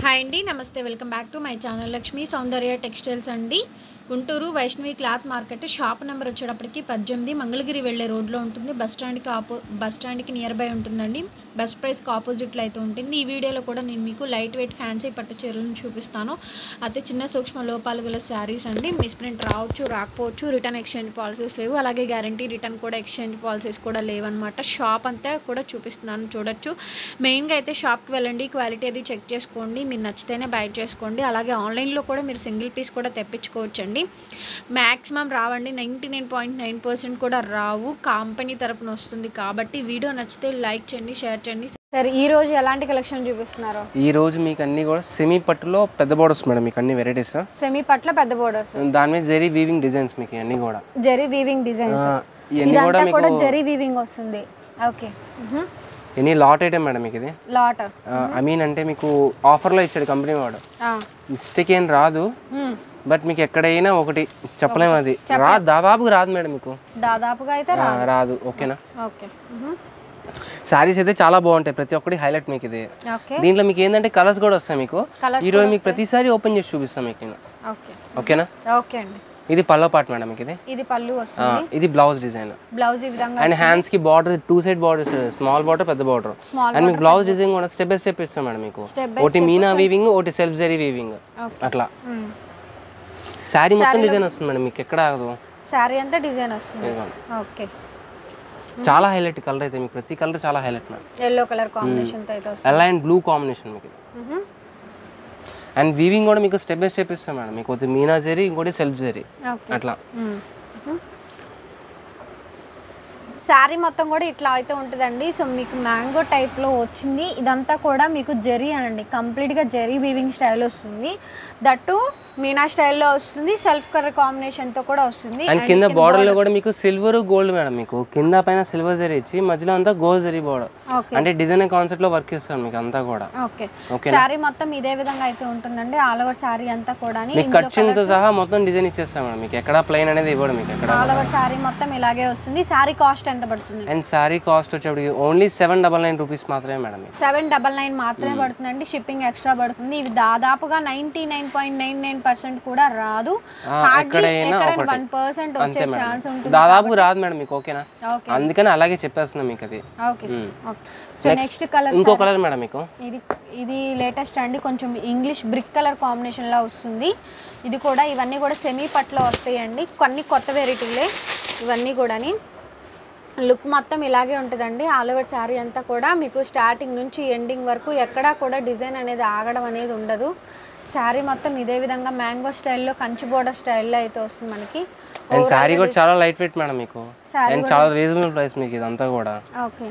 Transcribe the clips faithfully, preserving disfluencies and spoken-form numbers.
Hi అండి, నమస్తే. Welcome back to my channel Lakshmi Soundarya textiles అండి. Guntur Vaishnavi cloth market shop number వచ్చేటప్పటికి పద్దెనిమిది మంగళగిరి వెళ్ళే రోడ్లో ఉంటుంది. బస్ స్టాండ్కి ఆపో బస్ స్టాండ్కి నియర్ బై ఉంటుందండి. బస్ ప్రైస్కి ఆపోజిట్లో అయితే ఉంటుంది. ఈ వీడియోలో కూడా నేను మీకు లైట్ వెయిట్ ఫ్యాన్సీ పట్టు చీరలను చూపిస్తాను. అయితే చిన్న సూక్ష్మ లోపాలు గల శారీస్ అండి. మిస్ప్రింట్ రావచ్చు, రాకపోవచ్చు. రిటర్న్ ఎక్స్చేంజ్ పాలసీస్ లేవు. అలాగే గ్యారంటీ రిటర్న్ కూడా ఎక్స్చేంజ్ పాలసీస్ కూడా లేవన్నమాట. షాప్ అంతా కూడా చూపిస్తున్నాను, చూడొచ్చు. మెయిన్గా అయితే షాప్కి వెళ్ళండి, క్వాలిటీ అది చెక్ చేసుకోండి. మీరు నచ్చితేనే బై చేసుకోండి. అలాగే ఆన్లైన్లో కూడా మీరు సింగిల్ పీస్ కూడా తెప్పించుకోవచ్చండి. మ్యాక్సిమం రావండి, ninety nine point nine percent కూడా రావు. కంపెనీ తరపున వస్తుంది కాబట్టి వీడియో నచ్చితే లైక్ చేయండి, షేర్ చేయండి. సరే, ఈ రోజు ఎలాంటి కలెక్షన్ చూపిస్తున్నారు? ఈ రోజు మీకు అన్ని కూడా సెమీ పట్టులో పెద్ద బోర్డర్స్ మేడం. మీకు అన్ని వెరైటీస్ సెమీ పట్టులో పెద్ద బోర్డర్స్, దాని మీద జరీ వీవింగ్ డిజైన్స్. మీకు అన్ని కూడా జరీ వీవింగ్ డిజైన్స్, ఇవన్నీ కూడా మీకు జరీ వీవింగ్ వస్తుంది. Okay, any lot item madam. మీకు ఇది లాట్ ఐ మీన్ అంటే మీకు ఆఫర్లో ఇచ్చాడు కంపెనీ వాడు. మిస్టేక్ ఏం రాదు, బట్ మీకు ఎక్కడైనా ఒకటి చెప్పలేము. అది రాదు, దాదాపుగా రాదు మేడం. మీకు దాదాపుగా అయితే రాదు. ఓకేనా? ఓకే. శారీస్ అయితే చాలా బాగుంటాయి, ప్రతి ఒక్కటి హైలైట్ మీకు ఇది. దీంట్లో మీకు ఏంటంటే కలర్స్ కూడా వస్తాయి. మీకు ఈ రోజు మీకు ప్రతిసారి ఓపెన్ చేసి చూపిస్తాం మీకు నేను. ఓకేనా? ఓకే అండి. ఇది పల్లో పార్ట్ మేడం. మీకు ఇది ఇది పళ్ళు వస్తుంది. ఇది బ్లౌజ్ డిజైన్. బ్లౌజ్ ఈ విధంగా అండ్ హ్యాండ్స్ కి border two side borders, small border పెద్ద బార్డర్. అండ్ మీకు బ్లౌజ్ డిజైన్ కూడా స్టెప్ బై స్టెప్ ఇస్తాం మేడం. మీకు ఒకటి మీనా వీవింగ్, ఒకటి సెల్ఫ్ జరీ వీవింగ్, అట్లా శారీ మొత్తం డిజైన్ వస్తుంది మేడం. మీకు ఎక్కడ ఆగదు, శారీ అంతా డిజైన్ వస్తుంది. ఓకే, చాలా హైలైట్ కలర్ అయితే మీకు ప్రతి కలర్ చాలా highlight madam. yellow colour combination తో అయితే వస్తుంది. ఎల్లో అండ్ బ్లూ కాంబినేషన్ మీకు. అండ్ వీవింగ్ కూడా మీకు స్టెప్ బై స్టెప్ ఇస్తాం మేడం. మీకు ఒకటి మీనా జరీ, ఇంకోటి సెల్ఫ్ జరీ, అట్లా. శారీ మొత్తం కూడా ఇట్లా అయితే ఉంటుందండి. సో మీకు మ్యాంగో టైప్లో వచ్చింది. ఇదంతా కూడా మీకు జరీ అండి, కంప్లీట్గా జరీ వీవింగ్ స్టైల్ వస్తుంది. దట్టు మీనా స్టైల్లో వస్తుంది. సెల్ఫ్ కలర్ కాంబినేషన్తో కూడా వస్తుంది. అండ్ కింద బార్డర్లో కూడా మీకు సిల్వర్ గోల్డ్ మేడం. మీకు కింద పైన సిల్వర్ జరీ ఇచ్చి మధ్యలో అంతా గోల్డ్ జరీ బార్డర్. అంటే డిజైన్ కాన్సెప్ట్ లో వర్క్ చేస్తాం మీకు అంతా కూడా. ఓకే, శారీ మొత్తం ఇదే విధంగా అయితే ఉంటుందండి. ఆల్ ఓవర్ శారీ అంతా కూడా మీకు కట్చింగ్ తో సహా మొత్తం డిజైన్ ఇచ్చేస్తాం మేడం. మీకు ఎక్కడ ప్లెయిన్ అనేది ఇవ్వడం. మీకు ఎక్కడ ఆల్ ఓవర్ శారీ మొత్తం ఇలాగే వస్తుంది. శారీ కాస్ట్ ఎంత పడుతుంది? అండ్ శారీ కాస్ట్ వచ్చేప్పటికి only seven double nine rupees మాత్రమే మేడం. సెవెన్ డబల్ నైన్ మాత్రమే పడుతుందండి. షిప్పింగ్ ఎక్స్ట్రా పడుతుంది. ఇవి దాదాపుగా ninety nine point nine nine percent కూడా రాదు. దాదాపు రాదు మేడం మీకు. ఓకేనా? అందుకని అలాగే చెప్పేస్తున్నాం మీకు అది. నెక్స్ట్ కలర్, ఇంకో కలర్ మేడం మీకు. ఇది ఇది లేటెస్ట్ అండి. కొంచెం ఇంగ్లీష్ బ్రిక్ కలర్ కాంబినేషన్ లా వస్తుంది. ఇది కూడా ఇవన్నీ కూడా సెమీ పట్లో వస్తాయండి. కొన్ని కొత్త వెరైటీలే ఇవన్నీ కూడా. లుక్ మొత్తం ఇలాగే ఉంటుందండి. ఆల్ ఓవర్ శారీ అంతా కూడా మీకు స్టార్టింగ్ నుంచి ఎండింగ్ వరకు ఎక్కడా కూడా డిజైన్ అనేది ఆగడం అనేది ఉండదు. శారీ మొత్తం ఇదే విధంగా మ్యాంగో స్టైల్లో, కంచి బోర్డర్ స్టైల్లో అయితే వస్తుంది మనకి. అండ్ శారీ కూడా చాలా లైట్ వెయిట్ మేడం మీకు. అండ్ చాలా రీజనబుల్ ప్రైస్ మీకు ఇదంతా కూడా. ఓకే,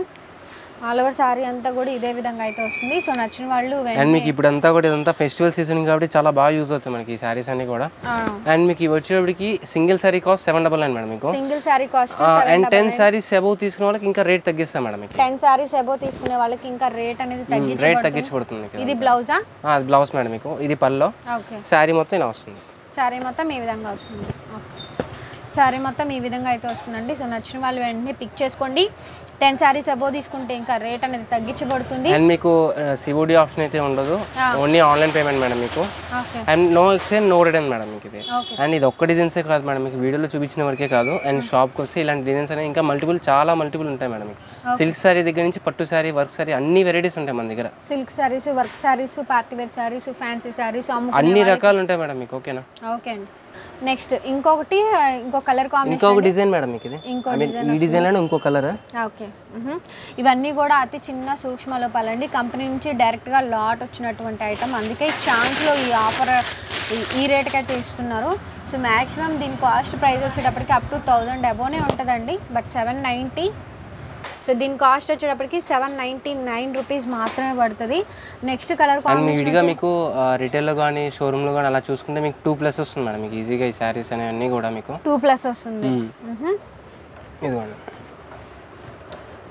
ఆల్ ఓవర్ శారీ అంతా కూడా ఇదే విధంగా అయితే వస్తుంది. సో నచ్చిన వాళ్ళు. అండ్ మీకు ఇప్పుడు అంతా కూడా ఇదంతా ఫెస్టివల్ సీజన్ కాబట్టి చాలా బాగా యూజ్ అవుతాయి మనకి ఈ శారీస్ అన్ని కూడా. అండ్ మీకు ఇవి వచ్చేటప్పటికి single sari cost seven double nine madam మీకు. Single sari cost. And ten saris above తీసుకునే వాళ్ళకి ఇంకా రేట్ తగ్గిస్తాం మేడం. మీకు టెన్ శారీస్ అబౌవ్ తీసుకునే వాళ్ళకి ఇంకా రేట్ అనేది తగ్గించి రేట్ తగ్గించబడుతుంది. ఇది బ్లౌజా? బ్లౌజ్ మేడం మీకు. ఇది పల్లో. ఓకే, శారీ మొత్తం ఇలా వస్తుంది. శారీ మొత్తం ఈ విధంగా వస్తుంది. ఓకే, శారీ మొత్తం ఈ విధంగా అయితే వస్తుందండి. సో నచ్చిన వాళ్ళు వెంటనే పిక్ చేసుకోండి. టెన్ శారీస్ అబోవ్ తీసుకుంటే ఇంకా రేట్ అనేది తగ్గించబడుతుంది. అండ్ మీకు సిఓడి ఆప్షన్ అయితే ఉండదు, ఓన్లీ ఆన్లైన్ పేమెంట్ మేడం మీకు. And no exchange, no return madam మీకు ఇది. అండ్ ఇది ఒక్క డిజైన్సే కాదు మేడం, మీకు వీడియోలో చూపించిన వరకే కాదు. అండ్ షాప్కి వస్తే ఇలాంటి డిజైన్స్ అనేవి ఇంకా మల్టిపుల్, చాలా మల్టిపుల్ ఉంటాయి మేడం మీకు. సిల్క్ శారీ దగ్గర నుంచి పట్టు శారీ, వర్క్ శారీ, అన్ని వెరైటీస్ ఉంటాయి మన దగ్గర. Silk saris, work saris, party wear saris, fancy saris, అన్ని రకాలు ఉంటాయి మేడం మీకు. ఓకేనా? ఓకే అండి. నెక్స్ట్ ఇంకొకటి, ఇంకో కలర్ కాంబినేషన్, ఇంకొక డిజైన్ మేడం మీకు ఇది. ఈ డిజైన్ లో ఇంకో కలర్. ఓకే, ఇవన్నీ కూడా అతి చిన్న సూక్ష్మ లోపాలండి. కంపెనీ నుంచి డైరెక్ట్ గా లాట్ వచ్చినటువంటి ఐటమ్. అందుకే ఛాన్స్ లో ఈ ఆఫర్ ఈ రేట్కి అయితే ఇస్తున్నారు. సో మ్యాక్సిమం దీని కాస్ట్ ప్రైస్ వచ్చేటప్పటికి అప్ టు థౌజండ్ అబోనే ఉంటుందండి. బట్ సెవెన్ నైంటీ సో దీని కాస్ట్ వచ్చేటప్పటికి సెవెన్ నైంటీ నైన్ రూపీస్ మాత్రమే పడుతుంది. నెక్స్ట్ కలర్ కాంబినేషన్ విడిగా మీకు రిటైల్లో కానీ షోరూమ్లో కానీ అలా చూసుకుంటే మీకు టూ ప్లస్ వస్తుంది మేడం మీకు ఈజీగా. ఈ శారీస్ అనేవన్నీ కూడా మీకు టూ ప్లస్ వస్తుంది. ఇదిగోండి,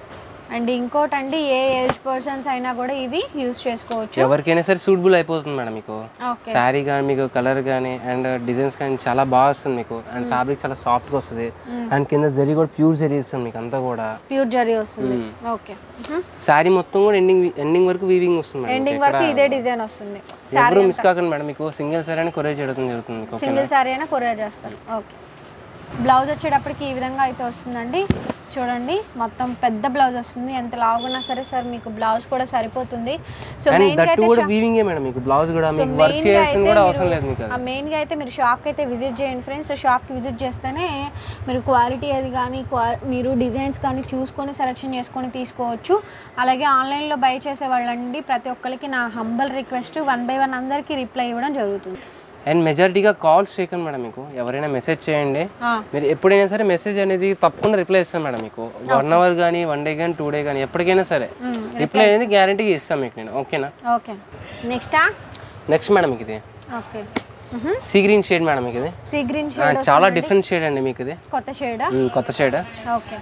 అండ్ ఇంకోటి అండి ఏ ఏజ్ పర్సన్స్ అయినా కూడా ఇవి యూజ్ చేసుకోవచ్చు, ఎవరికైనా సరే సూటబుల్ అయిపోతుంది మేడం మీకు. శారీ కానీ మీకు కలర్ కానీ అండ్ డిజైన్స్ కానీ చాలా బాగా వస్తుంది మీకు. అండ్ ఫ్యాబ్రిక్ చాలా సాఫ్ట్గా వస్తుంది. అండ్ కింద జరీ కూడా ప్యూర్ జరీ ఇస్తుంది మీకు అంతా కూడా, ప్యూర్ జరీ వస్తుంది. ఓకే, శారీ మొత్తం కూడా ఎండింగ్ ఎండింగ్ వరకు వీవింగ్ వస్తుంది. ఎండింగ్ వరకు ఇదే డిజైన్ వస్తుంది. ఎవరు మిస్ కాకండి మేడం, మీకు సింగిల్ శారీ అని కొరియర్ చేయడం జరుగుతుంది మీకు. సింగిల్ శారీ అయినా కొరియర్ చేస్తారు. ఓకే, బ్లౌజ్ వచ్చేటప్పటికి ఈ విధంగా అయితే వస్తుందండి. చూడండి మొత్తం పెద్ద బ్లౌజ్ వస్తుంది. ఎంత లావున్నా సరే సార్ మీకు బ్లౌజ్ కూడా సరిపోతుంది. సో మెయిన్ గా అయితే వీవింగ్ మేడం మీకు బ్లౌజ్ కూడా మీకు వర్క్ చేయాల్సిన కూడా అవసరం లేదు మీకు. ఆ మెయిన్ గా అయితే మీరు షాప్ కి అయితే విజిట్ చేయండి ఫ్రెండ్స్. షాప్ కి విజిట్ చేస్తేనే మీరు క్వాలిటీ అది కానీ మీరు డిజైన్స్ కానీ చూసుకొని సెలెక్షన్ చేసుకొని తీసుకోవచ్చు. అలాగే ఆన్లైన్లో బై చేసే వాళ్ళండి ప్రతి ఒక్కరికి నా humble request, one by one అందరికీ రిప్లై ఇవ్వడం జరుగుతుంది. అండ్ మెజారిటీగా కాల్స్ చేయకండి మేడం మీకు. ఎవరైనా మెసేజ్ చేయండి, మీరు ఎప్పుడైనా సరే మెసేజ్ అనేది తప్పకుండా రిప్లై ఇస్తాం మేడం మీకు. వన్ అవర్ కానీ వన్ డే కానీ టూ డే కానీ ఎప్పటికైనా సరే రిప్లై అనేది గ్యారంటీగా ఇస్తాను మీకు నేను. ఓకేనా? ఓకే, నెక్స్ట్ నెక్స్ట్ మేడం మీకు ఇది okay sea green shade madam మీకు. ఇది సీ గ్రీన్ షేడ్ చాలా డిఫరెంట్ షేడ్ అండి మీకు. ఇది కొత్త షేడ్ కొత్త షేడ్. ఓకే,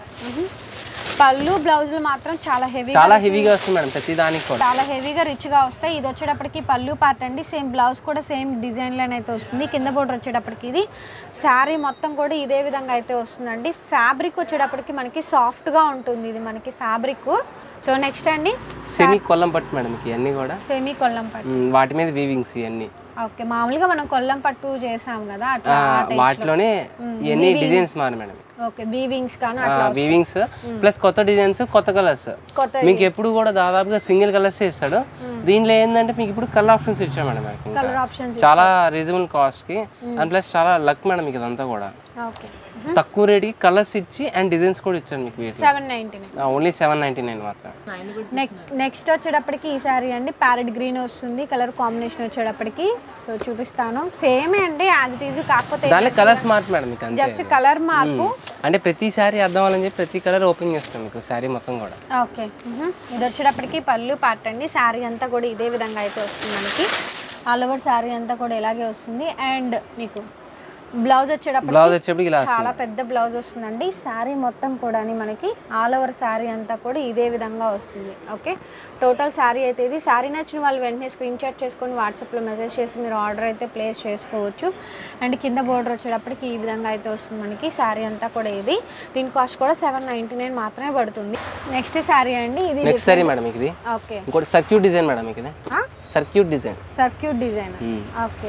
పళ్ళు బ్లౌజులు మాత్రం చాలా హెవీ చాలా హెవీగా వస్తుంది మేడం ప్రతి దానికి కూడా. చాలా హెవీగా రిచ్గా వస్తాయి. ఇది వచ్చేటప్పటికి పళ్ళు పార్ట్ అండి. సేమ్ బ్లౌజ్ కూడా సేమ్ డిజైన్లోనే అయితే వస్తుంది. కింద బోర్డర్ వచ్చేటప్పటికి ఇది శారీ మొత్తం కూడా ఇదే విధంగా అయితే వస్తుందండి. ఫ్యాబ్రిక్ వచ్చేటప్పటికి మనకి సాఫ్ట్గా ఉంటుంది ఇది మనకి ఫ్యాబ్రిక్. సో నెక్స్ట్ అండి సెమీ కొల్లం పట్టు మేడం ఇవన్నీ కూడా. సెమీ కొల్లం పట్టు, వాటి మీద వీవింగ్స్ ఇవన్నీ. ఓకే, మామూలుగా మనం కొల్లం పట్టు చేసాం కదా అట్లా వాటిలోనే ఇవన్నీ డిజైన్స్ మారు మేడం. ఓకే, వీవింగ్స్ కానీ వీవింగ్స్ ప్లస్ కొత్త డిజైన్స్ కొత్త కలర్స్. మీకు ఎప్పుడు కూడా దాదాపుగా సింగిల్ కలర్స్ ఇస్తాడు. దీంట్లో ఏంటంటే మీకు ఇప్పుడు కలర్ ఆప్షన్స్ ఇచ్చాం మేడం మనకి. కలర్ ఆప్షన్స్ చాలా రీజనబుల్ కాస్ట్ కి అండ్ ప్లస్ చాలా లక్ మేడం మీకు ఇదంతా కూడా. ఓకే, తక్కువ రేట్ కి కలర్స్ ఇచ్చి అండ్ డిజైన్స్ కూడా ఇచ్చాను మీకు. Seven ninety nine only seven ninety nine మాత్రం. నెక్స్ట్ వచ్చేటప్పటికి ఈ సారీ అండి ప్యారెట్ గ్రీన్ వస్తుంది. కలర్ కాంబినేషన్ వచ్చేటప్పటికి సో చూపిస్తాను. సేమే అండి యాజ్ ఇట్ ఈజ్, కాకపోతే దానిలో కలర్స్ మార్పు మేడం మీకు. జస్ట్ కలర్ మార్పు. అంటే ప్రతి సారీ అర్థం అవ్వాలని చెప్పి ప్రతి కలర్ ఓపెన్ చేస్తాం మీకు సారీ మొత్తం కూడా. ఓకే, ఇది వచ్చేటప్పటికి పళ్ళు పార్ట్ అండి. శారీ అంతా కూడా ఇదే విధంగా అయితే వస్తుంది మనకి. ఆల్ ఓవర్ శారీ అంతా కూడా ఇలాగే వస్తుంది. అండ్ మీకు బ్లౌజ్ వచ్చేటప్పటికి చాలా పెద్ద బ్లౌజ్ వస్తుందండి. శారీ మొత్తం కూడా మనకి ఆల్ ఓవర్ శారీ అంతా కూడా ఇదే విధంగా వస్తుంది. ఓకే, టోటల్ శారీ అయితే ఇది. శారీ నచ్చిన వాళ్ళు వెంటనే స్క్రీన్ షాట్ చేసుకొని వాట్సాప్లో మెసేజ్ చేసి మీరు ఆర్డర్ అయితే ప్లేస్ చేసుకోవచ్చు. అండ్ కింద బోర్డర్ వచ్చేటప్పటికి ఈ విధంగా అయితే వస్తుంది మనకి. శారీ అంతా కూడా ఇది. దీని కాస్ట్ కూడా సెవెన్ నైన్టీ నైన్ మాత్రమే పడుతుంది. నెక్స్ట్ శారీ అండి ఇది. నెక్స్ట్ శారీ మేడం ఇది. ఓకే, ఇంకోటి సర్క్యూట్ డిజైన్ మేడం ఇది. Circuit design circuit design okay,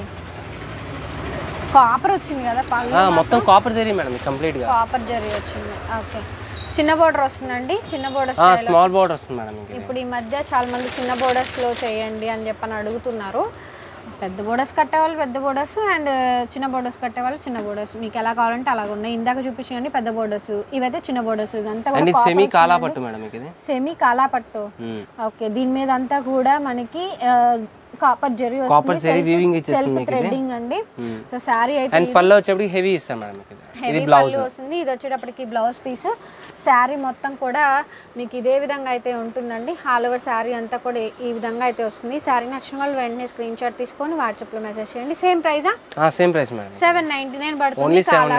copper వచ్చింది కదా పళ్ళు మొత్తం కాపర్ జరీ మేడం కంప్లీట్ గా కాపర్ జరీ వచ్చింది. ఓకే, చిన్న బోర్డర్ వస్తుందండి. చిన్న బోర్డర్ స్మాల్ బోర్డర్ వస్తుంది మేడం. ఇప్పుడు ఈ మధ్య చాలా మంది చిన్న బోర్డర్స్ లో చేయండి అని చెప్పని అడుగుతున్నారు. పెద్ద బోర్డర్స్ కట్టేవాళ్ళు పెద్ద బోర్డర్స్ అండ్ చిన్న బోర్డర్స్ కట్టేవాళ్ళు చిన్న బోర్డర్స్. మీకు ఎలా కావాలంటే అలాగ ఉన్నాయి. ఇందాక చూపించండి పెద్ద బోర్డర్స్, ఇవైతే చిన్న బోర్డర్స్. ఇదంతా సెమీ కాలా పట్టు మేడం ఇది. సెమీ కాలా పట్టు. ఓకే, దీని మీద అంతా కూడా మనకి కాపర్ జరీ వస్తుంది. కాపర్ జరీ వీవింగ్ ఇచ్చేస్తుంది సెల్ఫ్ థ్రెడ్డింగ్ అండి. సో సారీ అయితే అండ్ పళ్ళు వచ్చేటప్పటికి హెవీ ఇస్తాం మేడం ఇది. ఇది బ్లౌజ్ వస్తుంది. ఇది వచ్చేటప్పటికి బ్లౌజ్ పీస్. శారీ మొత్తం కూడా మీకు ఇదే విధంగా అయితే ఉంటుందండి. ఆల్ ఓవర్ శారీ అంతా కూడా ఈ విధంగా అయితే వస్తుంది. శారీ నచ్చిన వాళ్ళు వెంటనే స్క్రీన్ షాట్ తీసుకొని వాట్సాప్ లో మెసేజ్ చేయండి. సేమ్ ప్రైజా? Same price madam, seven ninety nine పడుతుంది.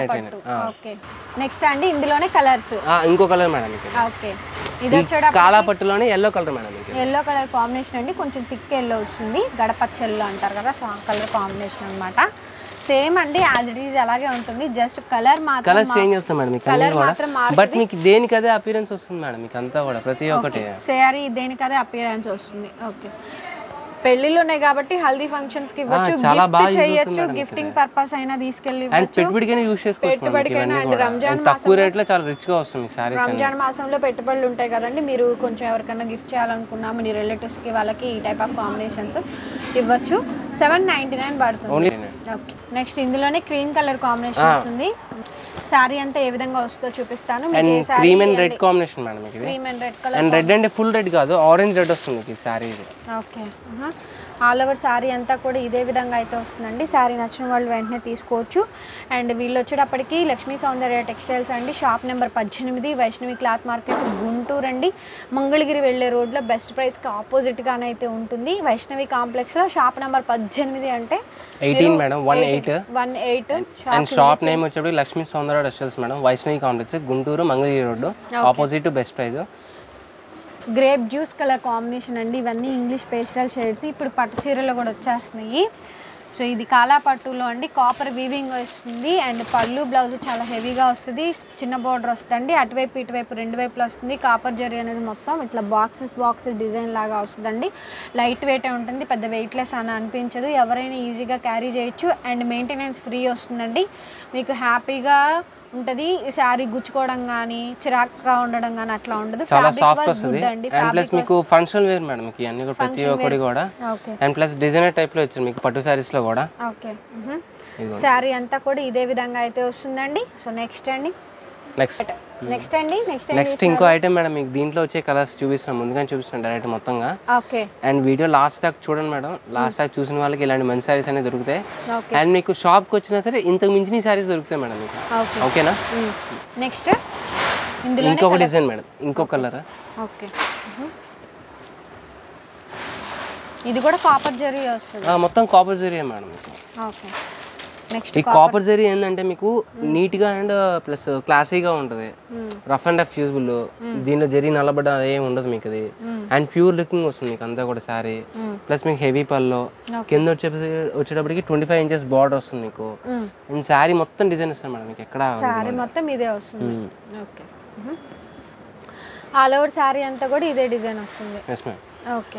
ఓకే, నెక్స్ట్ అండి ఇందులోనే కలర్స్. ఇంకో కలర్ మేడం. ఓకే, ఇది వచ్చేటప్పుడు కాలా పట్టులోనే yellow colour madam. Yellow colour combination అండి. కొంచెం థిక్ ఎల్లో వస్తుంది. గడపచ్చ ఎల్లో అంటారు కదా, సో ఆ కలర్ కాంబినేషన్ అనమాట. సేమ్ అండి యాజ్ ఇట్ ఈజ్ అలాగే ఉంటుంది. జస్ట్ కలర్ మాత్రం కలర్ చేంజ్ చేస్తాం మేడం మీకు అన్ని కూడా. బట్ మీకు దేనికి అదే అపియరెన్స్ వస్తుంది మేడం మీకు అంతా కూడా ప్రతి ఒక్కటి. సారీ దేనికి అదే అపియరెన్స్ వస్తుంది. ఓకే, పెళ్ళిళ్ళు ఉన్నాయి కాబట్టి హల్దీ ఫంక్షన్స్ కి ఇవ్వచ్చు, గిఫ్ట్ చేయొచ్చు, గిఫ్టింగ్ పర్పస్ అయినా తీసుకెళ్ళి అండ్ పెట్టుబడికైనా యూస్ చేసుకోవచ్చు. పెట్టుబడికైనా అండ్ రంజాన్ తక్కువ రేట్ లో చాలా రిచ్ గా వస్తుంది సారీస్. రంజాన్ మాసంలో పెట్టుబడులు ఉంటాయి కదండి, మీరు కొంచెం ఎవరికైనా గిఫ్ట్ చేయాలనుకున్నా మీ రిలేటివ్స్ కి వాళ్ళకి ఈ టైప్ ఆఫ్ కాంబినేషన్స్ ఇవ్వచ్చు. సెవెన్ నైన్టీ నైన్ పడుతుంది. ఓకే, నెక్స్ట్ ఇందులోనే క్రీమ్ కలర్ కాంబినేషన్ వస్తుంది. సారీ అంతా ఏ విధంగా వస్తుందో చూపిస్తాను. Cream and red combination madam ఇది. Cream and red colour. And red అంటే ఫుల్ రెడ్ కాదు, ఆరెంజ్ రెడ్ వస్తుంది ఈ సారీ ఇది. ఓకే, ఆల్ ఓవర్ శారీ అంతా కూడా ఇదే విధంగా అయితే వస్తుందండి. శారీ నచ్చిన వాళ్ళు వెంటనే తీసుకోవచ్చు. అండ్ వీళ్ళు వచ్చేటప్పటికి లక్ష్మీ సౌందర్య టెక్స్టైల్స్ అండి. షాప్ నెంబర్ పద్దెనిమిది, వైష్ణవి క్లాత్ మార్కెట్, గుంటూరు అండి. మంగళగిరి వెళ్ళే రోడ్లో బెస్ట్ ప్రైస్కి ఆపోజిట్గానే అయితే ఉంటుంది. వైష్ణవి కాంప్లెక్స్లో షాప్ నెంబర్ పద్దెనిమిది అంటే eighteen madam, one eight one eight and shop name వచ్చేటప్పుడు Lakshmi Soundarya textiles madam, Vaishnavi complex, Guntur, Mangalagiri road, opposite best price. Grape juice colour combination అండి. ఇవన్నీ ఇంగ్లీష్ పేస్టల్ షేడ్స్. ఇప్పుడు పట్టు చీరలో కూడా వచ్చేస్తున్నాయి. సో ఇది కాలా పట్టులో అండి, కాపర్ వీవింగ్ వస్తుంది. అండ్ పళ్ళు బ్లౌజ్ చాలా హెవీగా వస్తుంది, చిన్న బార్డర్ వస్తుందండి. అటువైపు ఇటువైపు రెండు వైపులు వస్తుంది. కాపర్ జరీ అనేది మొత్తం ఇట్లా బాక్సెస్ బాక్సెస్ డిజైన్ లాగా వస్తుందండి. లైట్ వెయిట్ ఉంటుంది, పెద్ద వెయిట్లెస్ అని అనిపించదు, ఎవరైనా ఈజీగా క్యారీ చేయొచ్చు. అండ్ మెయింటెనెన్స్ ఫ్రీ వస్తుందండి. మీకు హ్యాపీగా ఉంటుంది. ఈ శారీ గుచ్చుకోవడం కానీ చిరాకుగా ఉండడం కానీ అట్లా ఉండదు. చాలా సాఫ్ట్ వస్తుంది. అండ్ ప్లస్ మీకు ఫంక్షన్ వేర్ మేడం మీకు అన్ని కూడా ప్రతి ఒక్కటి కూడా. అండ్ ప్లస్ డిజైనర్ టైప్ లో వచ్చారు మీకు పట్టు సారీస్ లో కూడా. ఓకే శారీ అంతా కూడా ఇదే విధంగా అయితే వస్తుందండి. సో నెక్స్ట్ అండి నెక్స్ట్ నెక్స్ట్ అండి నెక్స్ట్ నెక్స్ట్ ఇంకో ఐటమ్ మేడం మీకు దీంట్లో వచ్చే కలర్స్ చూపిస్తున్నాం, ముందుగానే చూపిస్తున్నాం డైరెక్ట్ మొత్తంగా. ఓకే అండ్ వీడియో లాస్ట్ దాకా చూడండి మేడం. లాస్ట్ దాకా చూసిన వాళ్ళకి ఇలాంటి మంచి సారీస్ అనేవి దొరుకుతాయి. అండ్ మీకు షాప్కి వచ్చినా సరే ఇంతకు మించిన సారీస్ దొరుకుతాయి మేడం మీకు. ఓకేనా. నెక్స్ట్ ఇంకొక డిజైన్ మేడం, ఇంకో కలర్. ఓకే ఇది కూడా కాపర్ జరీ వస్తుంది. మొత్తం కాపర్ జరీ మేడం మీకు. ఓకే నెక్స్ట్ ఈ కాపర్ జరీ ఏంటంటే మీకు నీట్ గా అండ్ ప్లస్ క్లాసీగా ఉంటుంది. Rough and tough usable. దీనిలో జరీ నల్లబడ్డ ఏం ఉండదు మీకు అది. అండ్ ప్యూర్ లుకింగ్ వస్తుంది మీకు అంతా కూడా శారీ. ప్లస్ మీకు హెవీ పల్లో కింద వచ్చే వచ్చేటప్పటికి ట్వంటీ ఫైవ్ ఇంచెస్ బార్డర్ వస్తుంది మీకు. అండ్ శారీ మొత్తం డిజైన్ వస్తుంది మేడం మీకు ఎక్కడ. శారీ మొత్తం ఇదే వస్తుంది. ఓకే ఆల్ ఓవర్ శారీ అంతా కూడా ఇదే డిజైన్ వస్తుంది. Yes ma'am. ఓకే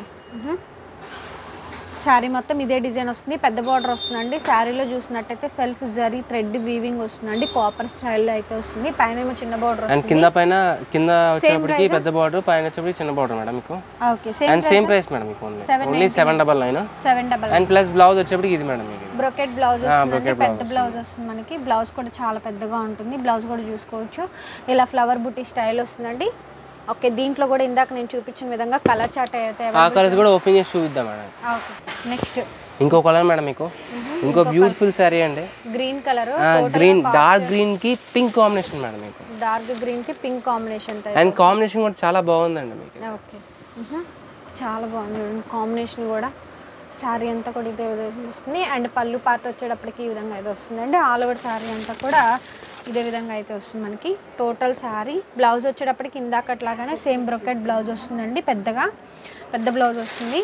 శారీ మొత్తం ఇదే డిజైన్ వస్తుంది, పెద్ద బార్డర్ వస్తుందండి. శారీలో చూసినట్టయితే సెల్ఫ్ జరీ థ్రెడ్ వీవింగ్ వస్తుందండి, కాపర్ స్టైల్లో అయితే వస్తుంది. పైన ఏమో చిన్న బార్డర్ అండ్ కింద పైన కింద వచ్చేటప్పటికి పెద్ద బార్డర్, పైన వచ్చేటప్పటికి చిన్న బార్డర్ మేడం మీకు. Okay and same price madam మీకు only only seven double nine. Seven double and plus blouse వచ్చేటప్పటికి ఇది మేడం మీకు బ్రోకెట్ బ్లౌజ్ వస్తుంది, పెద్ద బ్లౌజ్ వస్తుంది మనకి. బ్లౌజ్ కూడా చాలా పెద్దగా ఉంటుంది, బ్లౌజ్ కూడా చూసుకోవచ్చు. ఇలా ఫ్లవర్ బుట్టి స్టైల్ వస్తుందండి. ఓకే దీంట్లో కూడా ఇందాక నేను చూపించిన విధంగా కలర్ చార్ట్ అయితే ఆ కలర్స్ కూడా ఓపెన్ చేసి చూపిద్దాం మేడం. ఓకే నెక్స్ట్ ఇంకో కలర్ మేడం మీకు. ఇంకో బ్యూటిఫుల్ సారీ అండి, green colour. Green dark green కి పింక్ కాంబినేషన్ మేడం మీకు. డార్క్ గ్రీన్ కి పింక్ కాంబినేషన్. అండ్ కాంబినేషన్ కూడా చాలా బాగుందండి మీకు. ఓకే చాలా బాగుంది కాంబినేషన్ కూడా. శారీ అంతా కూడా ఇదే విధంగా వస్తుంది. అండ్ పళ్ళు పార్ట్ వచ్చేటప్పటికి ఈ విధంగా అయితే వస్తుందండి. ఆల్ ఓవర్ శారీ అంతా కూడా ఇదే విధంగా అయితే వస్తుంది మనకి. టోటల్ శారీ బ్లౌజ్ వచ్చేటప్పటికి ఇందాకట్లాగానే సేమ్ బ్రొకెట్ బ్లౌజ్ వస్తుందండి, పెద్దగా పెద్ద బ్లౌజ్ వస్తుంది.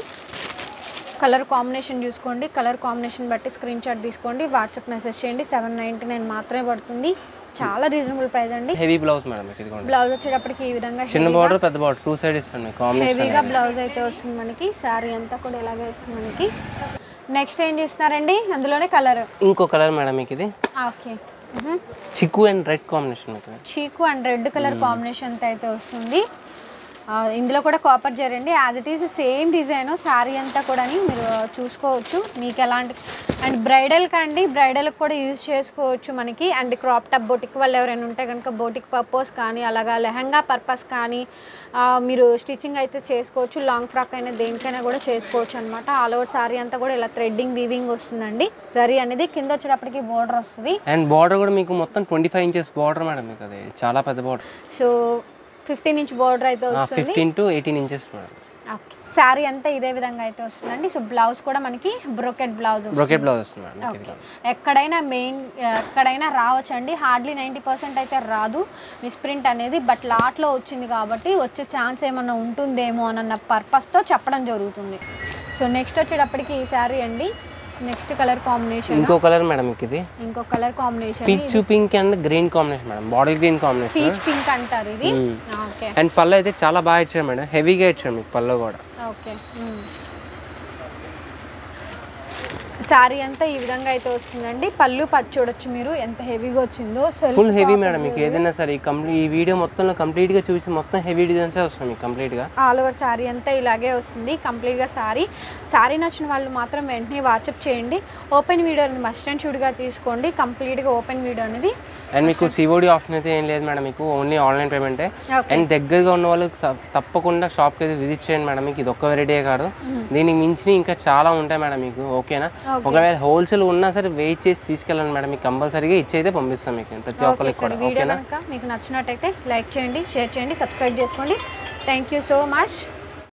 కలర్ కాంబినేషన్ చూసుకోండి, కలర్ కాంబినేషన్ బట్టి స్క్రీన్ షాట్ తీసుకోండి, వాట్సాప్ మెసేజ్ చేయండి. సెవెన్ నైంటీ నైన్ మాత్రమే పడుతుంది, చాలా రీజనబుల్ ప్రైస్ అండి. హెవీ బ్లౌజ్ మేడం ఇది కూడా. బ్లౌజ్ వచ్చేటప్పటికి ఈ విధంగా చిన్న బార్డర్ పెద్ద బార్డర్ టూ సైడ్ ఇస్తాను కాంబినేషన్. హెవీగా బ్లౌజ్ అయితే వస్తుంది మనకి. శారీ అంతా కూడా ఇలాగే వస్తుంది మనకి. నెక్స్ట్ ఏం చేస్తున్నారండి అందులోనే కలర్. ఇంకో కలర్ మేడం మీకు ఇది. Okay chikoo and red combination. Chikoo and red colour combination అయితే వస్తుంది. ఇందులో కూడా కాపర్ జరీ అండి, as it is same design sari అంతా కూడా మీరు చూసుకోవచ్చు మీకు ఎలాంటి. అండ్ బ్రైడల్కి అండి, బ్రైడల్కి కూడా యూజ్ చేసుకోవచ్చు మనకి. అండ్ క్రాప్ టాప్ బోటిక్ వాళ్ళు ఎవరైనా ఉంటే కనుక బోటిక్ పర్పస్ కానీ అలాగా లెహంగా పర్పస్ కానీ మీరు స్టిచ్చింగ్ అయితే చేసుకోవచ్చు. లాంగ్ ఫ్రాక్ అయినా దేనికైనా కూడా చేసుకోవచ్చు అనమాట. ఆల్ ఓవర్ శారీ అంతా కూడా ఇలా థ్రెడ్డింగ్ వీవింగ్ వస్తుందండి. జరీ అనేది కింద వచ్చేటప్పటికి బార్డర్ వస్తుంది. అండ్ బార్డర్ కూడా మీకు మొత్తం twenty five inches border madam మీకు. అది చాలా పెద్ద బార్డర్. సో ఫిఫ్టీన్ ఇంచ్ బార్డర్ అయితే వస్తుంది. Fifteen to eighteen inches madam. Okay sari అంతా ఇదే విధంగా అయితే వస్తుందండి. సో బ్లౌజ్ కూడా మనకి బ్రోకెట్ బ్లౌజ్ బ్రోకెట్ బ్లౌజ్ వస్తుంది మేడం. ఓకే ఎక్కడైనా మెయిన్ ఎక్కడైనా రావచ్చండి, హార్డ్లీ నైంటీ పర్సెంట్ అయితే రాదు మిస్ప్రింట్ అనేది. బట్ లాట్లో వచ్చింది కాబట్టి వచ్చే ఛాన్స్ ఏమన్నా ఉంటుందేమో అన్న పర్పస్తో చెప్పడం జరుగుతుంది. సో నెక్స్ట్ వచ్చేటప్పటికి ఈ శారీ అండి. నెక్స్ట్ కలర్ కాంబినేషన్ ఇంకో కలర్ మేడం ఇది. ఇంకో colour combination peach pink and green combination madam, body green combination. Peach pink అంటారు ఇది. ఓకే అండ్ పళ్ళు అయితే చాలా బాగా ఇచ్చారు మేడం, హెవీగా ఇచ్చారు మీకు పళ్ళు కూడా. ఓకే శారీ అంతా ఈ విధంగా అయితే వస్తుందండి. పళ్ళు పట్టు చూడొచ్చు మీరు ఎంత హెవీగా వచ్చిందో. ఫుల్ హెవీ మేడం మీకు ఏదైనా సరే. కంప్లీట్ ఈ వీడియో మొత్తంలో కంప్లీట్ గా చూసి మొత్తం హెవీ డిజైన్స్ వస్తుంది మీకు కంప్లీట్ గా. ఆల్ ఓవర్ శారీ అంతా ఇలాగే వస్తుంది కంప్లీట్ గా. శారీ శారీ నచ్చిన వాళ్ళు మాత్రం వెంటనే వాట్సాప్ చేయండి. ఓపెన్ వీడియో అనేది మస్ట్ అండ్ షుడ్గా తీసుకోండి, కంప్లీట్ గా ఓపెన్ వీడియో అనేది. అండ్ మీకు సిఓడి ఆప్షన్ అయితే ఏం లేదు మేడం మీకు, ఓన్లీ ఆన్లైన్ పేమెంటే. అండ్ దగ్గరగా ఉన్న వాళ్ళు తప్పకుండా షాప్కి అయితే విజిట్ చేయండి మేడం. మీకు ఇది ఒక్క వెరైటీ కాదు, దీనికి మించి ఇంకా చాలా ఉంటాయి మేడం మీకు. ఓకేనా. ఒకవేళ హోల్సేల్ ఉన్నా సరే వెయిట్ చేసి తీసుకెళ్ళండి మేడం, మీకు కంపల్సరీగా ఇచ్చైతే పంపిస్తాం మీకు ప్రతి ఒక్కరికి కూడా. వీడియో కనుక మీకు నచ్చినట్టయితే లైక్ చేయండి, షేర్ చేయండి, సబ్స్క్రైబ్ చేసుకోండి. Thank you so much.